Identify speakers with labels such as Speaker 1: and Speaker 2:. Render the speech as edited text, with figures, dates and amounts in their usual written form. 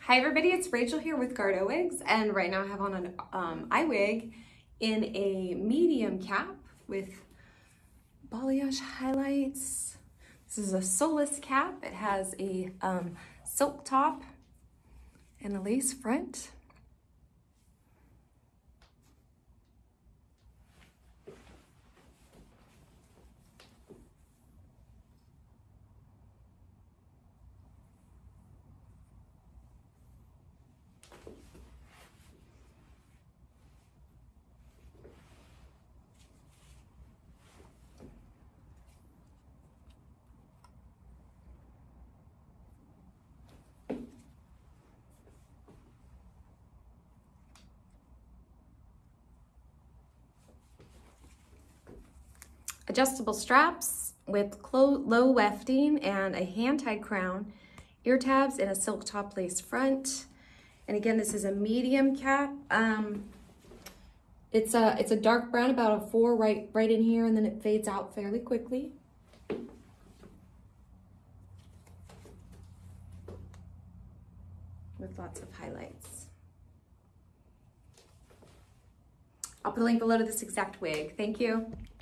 Speaker 1: Hi everybody, it's Rachel here with Iwigs, and right now I have on an Iwig in a medium cap with balayage highlights. This is a sewless cap. It has a silk top and a lace front. Adjustable straps with low wefting and a hand-tied crown, ear tabs, and a silk top lace front. And again, this is a medium cap. It's a dark brown, about a 4 right in here, and then it fades out fairly quickly. With lots of highlights. I'll put a link below to this exact wig. Thank you.